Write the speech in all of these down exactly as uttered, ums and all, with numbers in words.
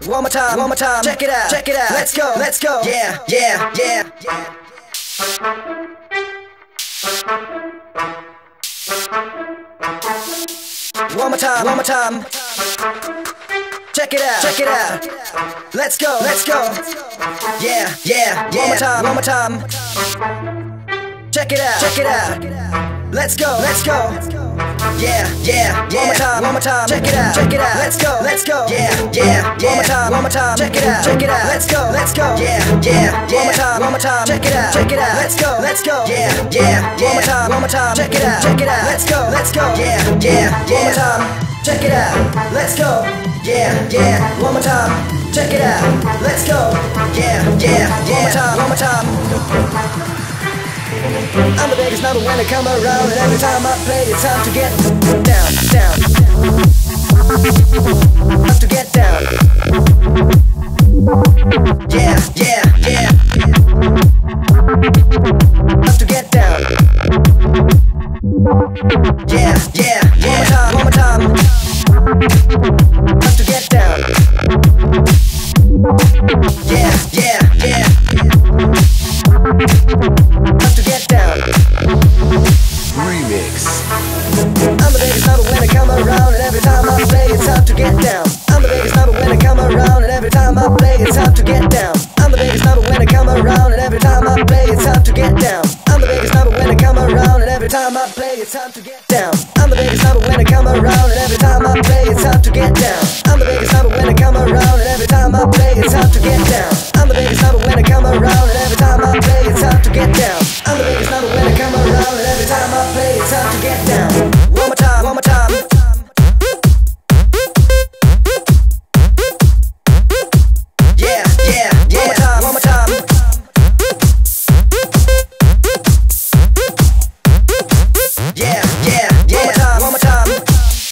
One more time, one more time, check it out, check it out. Let's go, let's go. Yeah, yeah, yeah, yeah. One more time, one more time. Check it out, check it out. Let's go, let's go. Yeah, yeah, yeah. One more time, one more time. Check it out, check it out. Let's go, let's go. Yeah, yeah, yeah. One more time, one more time. Check it out, check it out. Let's go, let's go. Yeah, yeah, yeah. One more time, one more time. Check it out, check it out. Let's go, let's go. Yeah, yeah, yeah. One more time, one more time. Check it out, check it out. Let's go, let's go. Yeah, yeah, yeah. One more time, one more time. Check it out, check it out. Let's go, let's go. Yeah, yeah, yeah. One more time. Check it out. Let's go. Yeah, yeah. One more time. Check it out. Let's go. Yeah, yeah, yeah. One more time, one more time. I'm the biggest number when I come around, and every time I play it's time to get down, down. Have to get down. Yeah, yeah, yeah. Have to get down. Yeah, yeah, yeah. One more time, one more time. Have to get down. Yeah, yeah, yeah. Have to get down. Remix. I'm the biggest number when I come around, and every time I play it's time to get down. I'm the biggest number when I come around, and every time I play it's time to get down. I'm the biggest number when I come around, and every time I play it's time to get down. I'm the biggest number when I come around, and every time I play it's time to get down. I'm the biggest number when I come around, and every time I play it's time to get down. I'm the biggest number when I come around, and every time I play it's time to get down. I'm the biggest number when I come around, and every time I play it's time to get down. I'm the biggest number when I come around, and every time I play it's time to get down. One more time, one more time. Yeah, yeah, yeah. One more time, one more time. Yeah, yeah, yeah. One more time, one more time.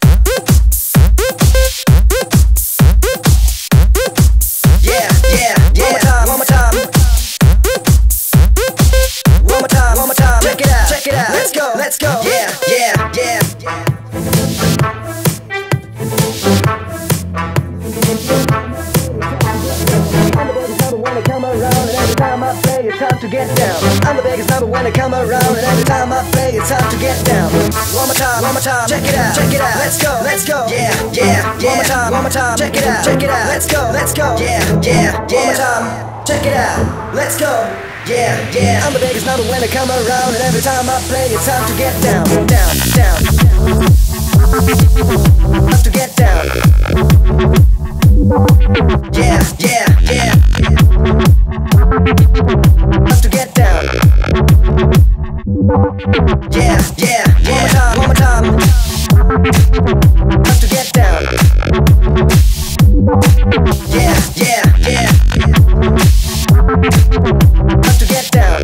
Yeah, yeah, yeah. One more time, one more time. One more time, one more time. Check it out, check it out. Let's go, let's go. Yeah, yeah, yeah. When I come around, and every time I play it's time to get down. I'm the biggest number when I come around, and every time I play it's time to get down. One more time, one more time. Check it out, check it out. Let's go, let's go. Yeah, yeah, yeah. One more time, one more time. Check it out, check it out. Let's go, let's go. Yeah, yeah, yeah. One more time. Check it out. Let's go. Yeah, yeah. I'm the biggest number when I come around, and every time I play it's time to get down, down, down. Have to get down. Yeah, yeah, yeah. Have to get down. Yeah, yeah, yeah. One more time, one more time. Have to get down. Yeah, yeah, yeah. Have to get down.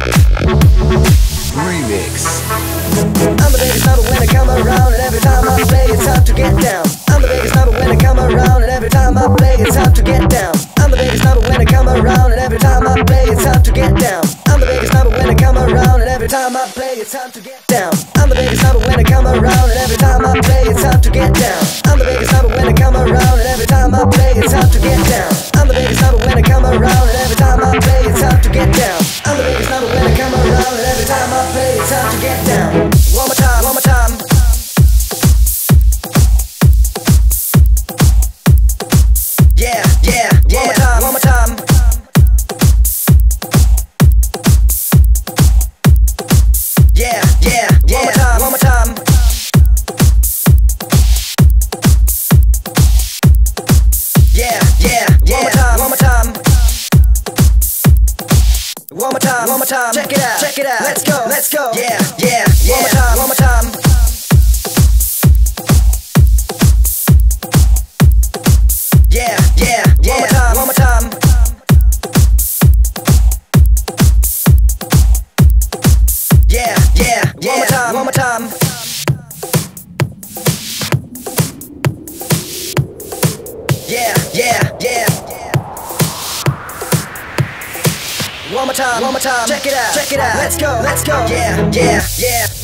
Remix. I'm the biggest number when I come around, and every time I play it's time to get down. I'm the biggest number when I come around, and every time I play it's time to get down. I'm the biggest number when I come around, and every time I play it's time to get down. I'm the biggest number when I come around, and every time I play it's time to get down. I'm the biggest number when I come around, and every time I play it's time to get down. I'm the biggest number when I come around, and every time I play it's time to get down. I'm the biggest number when I come around, and every time I play it's time to get down. I'm the biggest number when I come around, and every time I play it's time to get down. One more time, one more time. Yeah, yeah, yeah. One more time, one more time. Yeah, yeah, yeah. One more time, one more time. Yeah, yeah, yeah. One more time, one more time. One more time, one more time. Check it out, check it out. Let's go, let's go. Yeah, yeah, yeah. One more time, one more time. Yeah, yeah, yeah. One more time, one more time. Yeah, yeah, yeah. One more time, one more time. Yeah, yeah, yeah. One more time, one more time. Check it out, check it out. Let's go, let's go. Yeah, yeah, yeah.